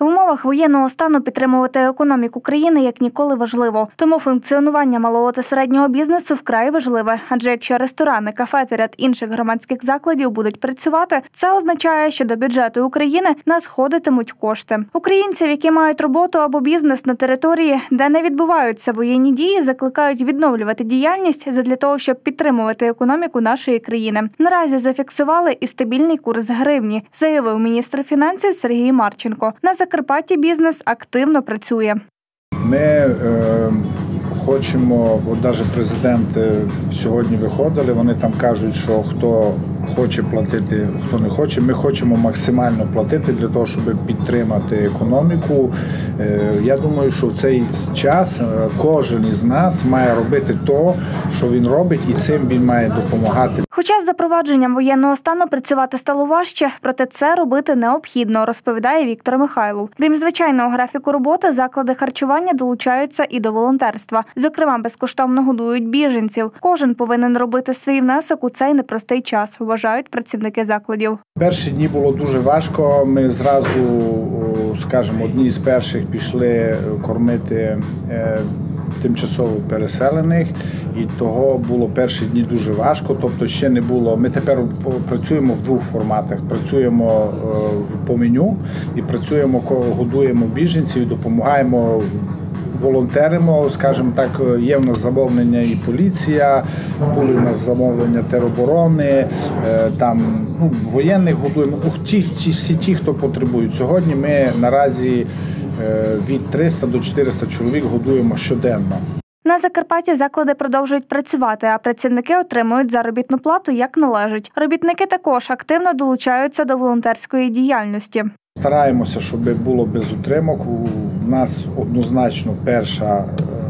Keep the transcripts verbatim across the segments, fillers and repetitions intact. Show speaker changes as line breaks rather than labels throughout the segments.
В умовах воєнного стану підтримувати економіку країни як ніколи важливо. Тому функціонування малого та середнього бізнесу вкрай важливе. Адже якщо ресторани, кафе та ряд інших громадських закладів будуть працювати, це означає, що до бюджету України надходитимуть кошти. Українців, які мають роботу або бізнес на території, де не відбуваються воєнні дії, закликають відновлювати діяльність задля того, щоб підтримувати економіку нашої країни. Наразі зафіксували і стабільний курс гривні, заявив міністр фінансів Сергій Марченко. На Закарпатті бізнес активно працює.
Ми е, хочемо, от навіть президенти сьогодні виходили, вони там кажуть, що хто хоче платити, хто не хоче. Ми хочемо максимально платити для того, щоб підтримати економіку. Е, я думаю, що в цей час кожен із нас має робити те, що він робить, і цим він має допомагати.
Хоча з запровадженням воєнного стану працювати стало важче, проте це робити необхідно, розповідає Віктор Михайлов. Крім звичайного графіку роботи, заклади харчування долучаються і до волонтерства. Зокрема, безкоштовно годують біженців. Кожен повинен робити свій внесок у цей непростий час, вважають працівники закладів.
Перші дні було дуже важко. Ми зразу, скажімо, одні з перших пішли кормити тимчасово переселених, і того було перші дні дуже важко, тобто ще не було. Ми тепер працюємо в двох форматах. Працюємо по меню і працюємо, годуємо біженців, допомагаємо, волонтеримо, скажімо так, є в нас замовлення і поліція, були в нас замовлення тероборони, там, ну, воєнних годуємо, ті, ті, всі ті, хто потребують. Сьогодні ми наразі від триста до чотириста чоловік годуємо щоденно.
На Закарпатті заклади продовжують працювати, а працівники отримують заробітну плату як належить. Робітники також активно долучаються до волонтерської діяльності.
Стараємося, щоб було без утримок. У нас однозначно перша,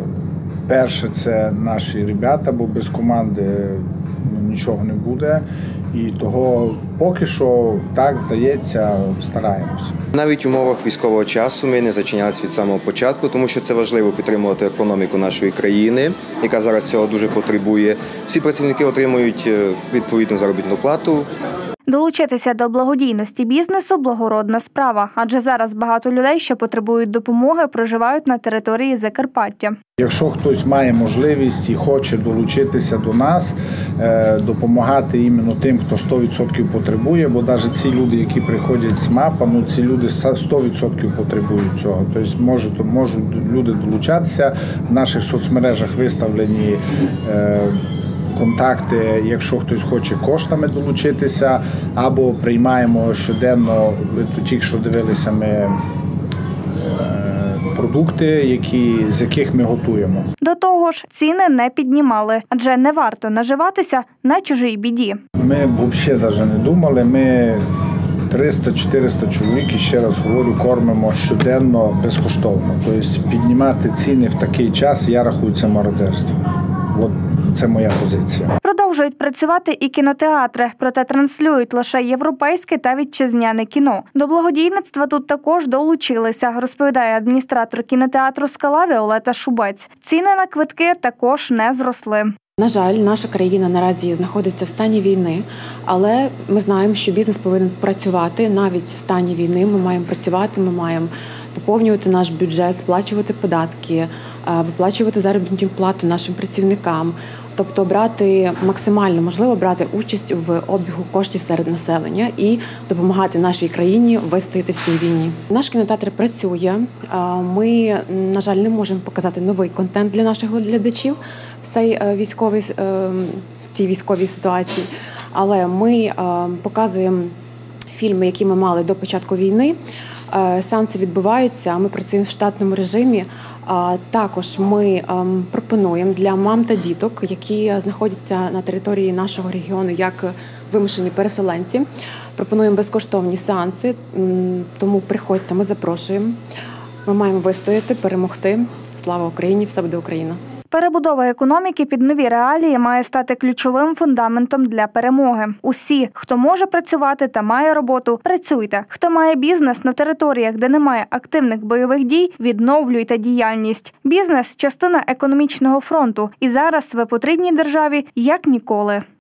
перше це наші ребята, бо без команди нічого не буде. І того поки що так вдається, стараємося.
Навіть в умовах військового часу ми не зачинялися від самого початку, тому що це важливо підтримувати економіку нашої країни, яка зараз цього дуже потребує. Всі працівники отримують відповідну заробітну плату.
Долучитися до благодійності бізнесу – благородна справа, адже зараз багато людей, що потребують допомоги, проживають на території Закарпаття.
Якщо хтось має можливість і хоче долучитися до нас, допомагати іменно тим, хто сто відсотків потребує, бо навіть ці люди, які приходять з МАПа, ну ці люди сто відсотків потребують цього. Тобто можуть, можуть люди долучатися, в наших соцмережах виставлені контакти, якщо хтось хоче коштами долучитися, або приймаємо щоденно, ви тільки що дивилися ми продукти, які, з яких ми готуємо.
До того ж, ціни не піднімали, адже не варто наживатися на чужій біді.
Ми взагалі навіть не думали, ми триста-чотириста чоловік, і ще раз говорю, кормимо щоденно безкоштовно. Тобто піднімати ціни в такий час, я рахую, це мародерство. От це моя позиція.
Продовжують працювати і кінотеатри, проте транслюють лише європейське та вітчизняне кіно. До благодійництва тут також долучилися, розповідає адміністратор кінотеатру «Скала» Віолета Шубець. Ціни на квитки також не зросли.
На жаль, наша країна наразі знаходиться в стані війни, але ми знаємо, що бізнес повинен працювати навіть в стані війни. Ми маємо працювати, ми маємо поповнювати наш бюджет, сплачувати податки, виплачувати заробітну плату нашим працівникам. Тобто брати максимально можливо брати участь в обігу коштів серед населення і допомагати нашій країні вистояти в цій війні. Наш кінотеатр працює. Ми, на жаль, не можемо показати новий контент для наших глядачів в цій військовій, в цій військовій ситуації, але ми показуємо фільми, які ми мали до початку війни. Сеанси відбуваються, ми працюємо в штатному режимі. Також ми пропонуємо для мам та діток, які знаходяться на території нашого регіону як вимушені переселенці, пропонуємо безкоштовні сеанси, тому приходьте, ми запрошуємо. Ми маємо вистояти, перемогти. Слава Україні! Все буде Україна!
Перебудова економіки під нові реалії має стати ключовим фундаментом для перемоги. Усі, хто може працювати та має роботу, працюйте. Хто має бізнес на територіях, де немає активних бойових дій, відновлюйте діяльність. Бізнес – частина економічного фронту. І зараз ви потрібні державі як ніколи.